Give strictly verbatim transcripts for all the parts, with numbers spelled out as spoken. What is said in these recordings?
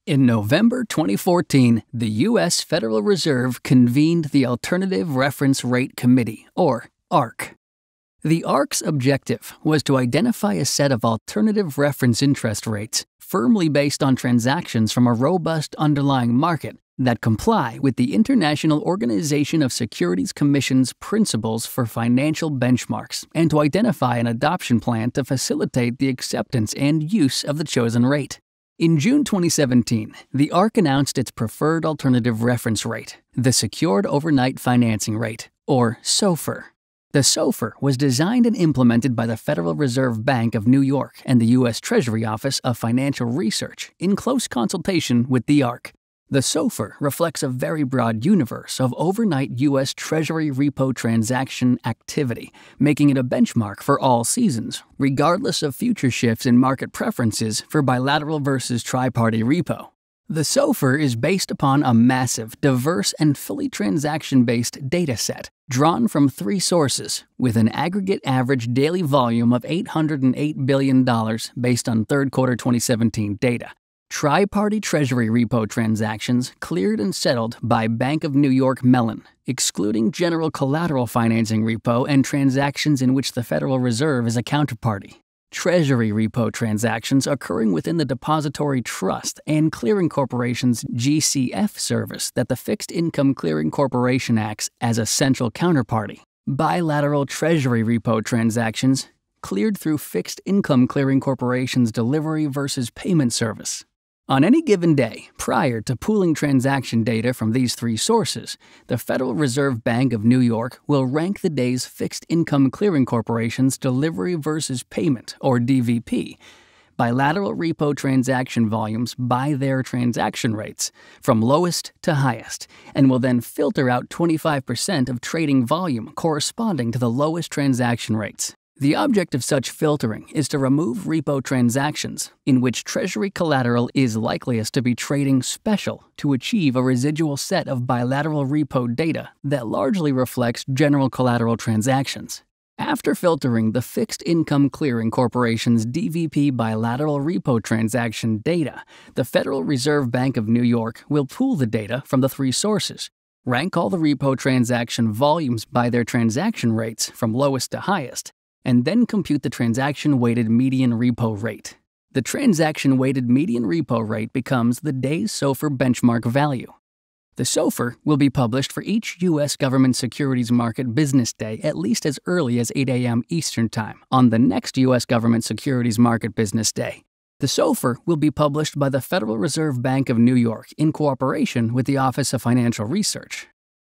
In November twenty fourteen, the U S Federal Reserve convened the Alternative Reference Rate Committee, or A R C. The A R C's objective was to identify a set of alternative reference interest rates firmly based on transactions from a robust underlying market that comply with the International Organization of Securities Commission's principles for financial benchmarks, and to identify an adoption plan to facilitate the acceptance and use of the chosen rate. In June twenty seventeen, the A R C announced its preferred alternative reference rate, the Secured Overnight Financing Rate, or S O F R. The S O F R was designed and implemented by the Federal Reserve Bank of New York and the U S Treasury Office of Financial Research in close consultation with the A R C. The S O F R reflects a very broad universe of overnight U S Treasury repo transaction activity, making it a benchmark for all seasons, regardless of future shifts in market preferences for bilateral versus tri-party repo. The S O F R is based upon a massive, diverse, and fully transaction-based data set drawn from three sources, with an aggregate average daily volume of eight hundred eight billion dollars based on third quarter twenty seventeen data. Tri-party Treasury repo transactions cleared and settled by Bank of New York Mellon, excluding general collateral financing repo and transactions in which the Federal Reserve is a counterparty. Treasury repo transactions occurring within the Depository Trust and Clearing Corporation's G C F service that the Fixed Income Clearing Corporation acts as a central counterparty. Bilateral Treasury repo transactions cleared through Fixed Income Clearing Corporation's Delivery versus Payment service. On any given day, prior to pooling transaction data from these three sources, the Federal Reserve Bank of New York will rank the day's Fixed Income Clearing Corporation's Delivery versus Payment, or D V P, bilateral repo transaction volumes by their transaction rates, from lowest to highest, and will then filter out twenty-five percent of trading volume corresponding to the lowest transaction rates. The object of such filtering is to remove repo transactions in which Treasury collateral is likeliest to be trading special to achieve a residual set of bilateral repo data that largely reflects general collateral transactions. After filtering the Fixed Income Clearing Corporation's D V P bilateral repo transaction data, the Federal Reserve Bank of New York will pool the data from the three sources, rank all the repo transaction volumes by their transaction rates from lowest to highest, and then compute the transaction-weighted median repo rate. The transaction-weighted median repo rate becomes the day's S O F R benchmark value. The S O F R will be published for each U S government securities market business day at least as early as eight A M Eastern Time on the next U S government securities market business day. The S O F R will be published by the Federal Reserve Bank of New York in cooperation with the Office of Financial Research.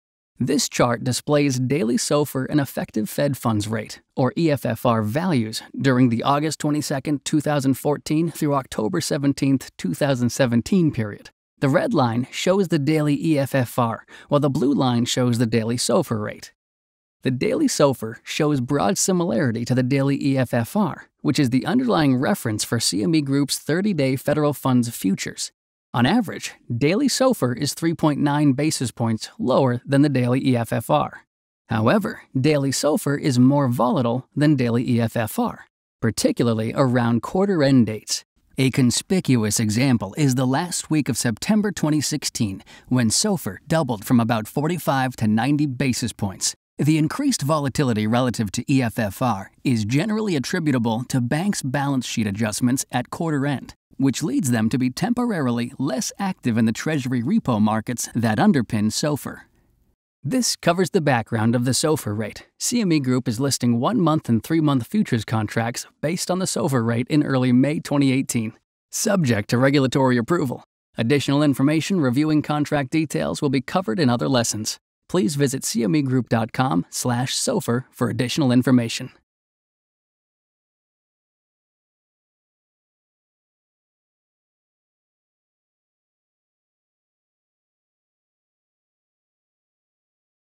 This chart displays daily S O F R and effective Fed funds rate, or E F F R, values during the August twenty-second, two thousand fourteen through October seventeenth, two thousand seventeen period. The red line shows the daily E F F R, while the blue line shows the daily S O F R rate. The daily S O F R shows broad similarity to the daily E F F R, which is the underlying reference for C M E Group's thirty-day federal funds futures. On average, daily S O F R is three point nine basis points lower than the daily E F F R. However, daily S O F R is more volatile than daily E F F R, particularly around quarter-end dates. A conspicuous example is the last week of September twenty sixteen, when S O F R doubled from about forty-five to ninety basis points. The increased volatility relative to E F F R is generally attributable to banks' balance sheet adjustments at quarter-end, which leads them to be temporarily less active in the Treasury repo markets that underpin S O F R. This covers the background of the S O F R rate. C M E Group is listing one-month and three-month futures contracts based on the S O F R rate in early May twenty eighteen, subject to regulatory approval. Additional information reviewing contract details will be covered in other lessons. Please visit C M E group dot com slash S O F R for additional information.